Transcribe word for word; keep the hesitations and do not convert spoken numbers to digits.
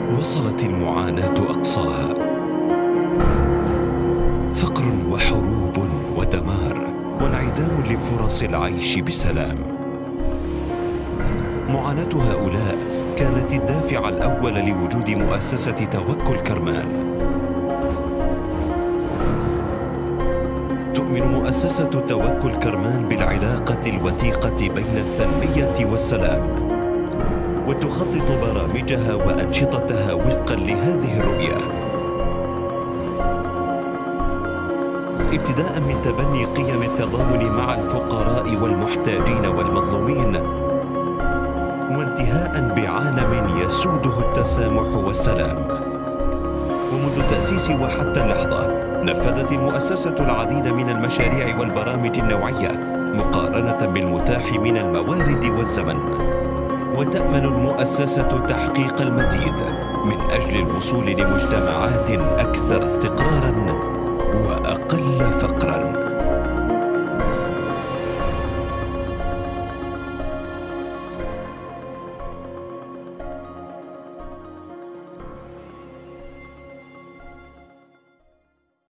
وصلت المعاناة أقصاها، فقر وحروب ودمار وانعدام لفرص العيش بسلام. معاناة هؤلاء كانت الدافع الأول لوجود مؤسسة توكل كرمان. تؤمن مؤسسة توكل كرمان بالعلاقة الوثيقة بين التنمية والسلام، وتخطط برامجها وأنشطتها وفقاً لهذه الرؤية، ابتداءً من تبني قيم التضامن مع الفقراء والمحتاجين والمظلومين، وانتهاءً بعالم يسوده التسامح والسلام. ومنذ التأسيس وحتى اللحظة نفذت المؤسسة العديد من المشاريع والبرامج النوعية مقارنة بالمتاح من الموارد والزمن، وتأمل المؤسسة تحقيق المزيد من أجل الوصول لمجتمعات أكثر استقراراً وأقل فقراً.